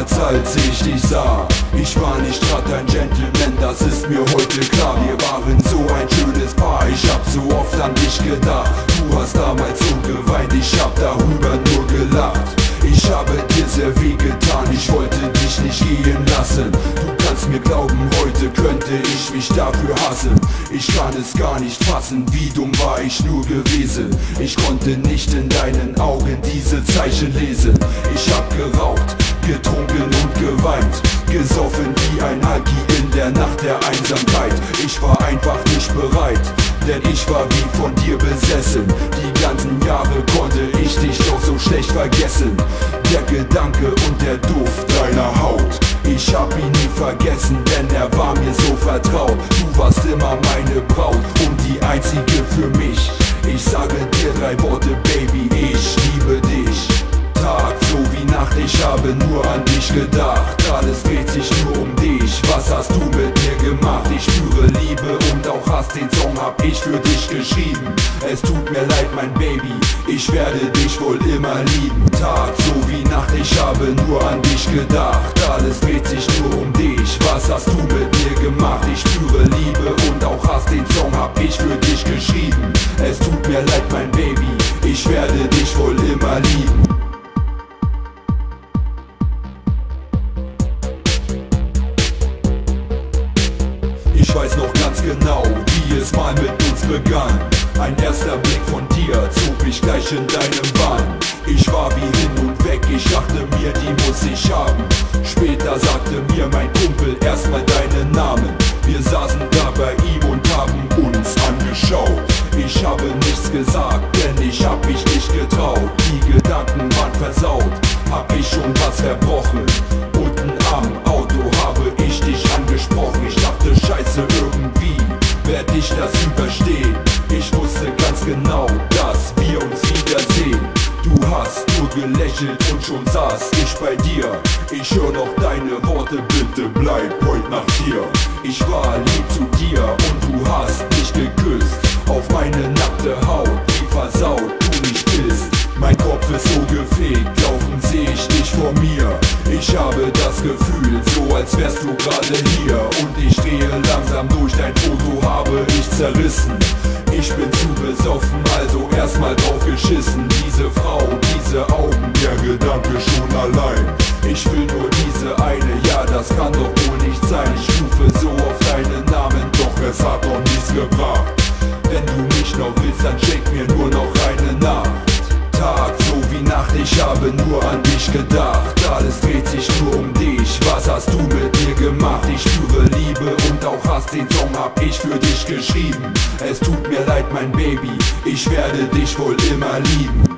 Damals als ich dich sah, ich war nicht grad ein Gentleman, das ist mir heute klar. Wir waren so ein schönes Paar, ich hab so oft an dich gedacht. Du hast damals so geweint, ich hab darüber nur gelacht. Ich habe dir sehr wehgetan, ich wollte dich nicht gehen lassen. Du kannst mir glauben, heute könnte ich mich dafür hassen. Ich kann es gar nicht fassen, wie dumm war ich nur gewesen. Ich konnte nicht in deinen Augen diese Zeichen lesen. Ich hab geraucht, getrunken und geweint, gesoffen wie ein Alki in der Nacht der Einsamkeit. Ich war einfach nicht bereit, denn ich war wie von dir besessen. Die ganzen Jahre konnte ich dich doch so schlecht vergessen. Der Gedanke und der Duft deiner Haut, ich hab ihn nie vergessen, denn er war mir so vertraut. Du warst immer meine Braut und die einzige für mich. Ich sage dir 3 Worte, Baby, ich liebe dich. Tag so wie Nacht, ich habe nur an dich gedacht. Alles dreht sich nur um dich, was hast du mit mir gemacht? Ich spüre Liebe und auch Hass, den Song hab ich für dich geschrieben. Es tut mir leid, mein Baby, ich werde dich wohl immer lieben. Tag so wie Nacht, ich habe nur an dich gedacht. Alles dreht sich nur um dich, was hast du mit mir gemacht? Ich spüre Liebe und auch Hass, den Song hab ich für dich geschrieben. Es tut mir leid, mein Baby, ich werde dich wohl immer lieben. Ich weiß noch ganz genau, wie es mal mit uns begann. Ein erster Blick von dir zog mich gleich in deinem Bann. Ich war wie hin und weg, ich dachte mir, die muss ich haben. Später sagte mir mein Kumpel erstmal deinen Namen. Wir saßen da bei ihm und haben uns angeschaut. Ich habe nichts gesagt, denn ich hab mich nicht getraut. Die Gedanken waren versaut, hab ich schon was verbrochen. Unten am Auto habe ich dich angesprochen. Ich dachte, scheiße, irgendwie werd ich das überstehen. Ich wusste ganz genau, dass wir uns wiedersehen. Du hast nur gelächelt und schon saß ich bei dir. Ich hör noch deine Worte, bitte bleib heut Nacht hier. Ich war lieb zu dir und du hast mich geküsst. Auf meine nackte Haut, wie versaut du nicht bist. Mein Kopf ist so gefegt, laufen seh ich dich vor mir. Ich habe das Gefühl, so als wärst du gerade hier. Und ich drehe langsam durch, dein Foto habe ich zerrissen. Ich bin zu besoffen, also erstmal drauf geschissen. Diese Frau, diese Augen, der Gedanke schon allein. Ich will nur diese eine, ja das kann doch wohl nicht sein. Ich rufe so auf deinen Namen, doch es hat noch nichts gebracht. Wenn du mich noch willst, dann schenk mir nur noch eine Nacht. Tag so wie Nacht, ich habe nur an dich gedacht. Alles dreht sich nur um dich, was hast du mit mir gemacht? Ich spüre Liebe und auch Hass, den Song hab ich für dich geschrieben. Es tut mir leid, mein Baby, ich werde dich wohl immer lieben.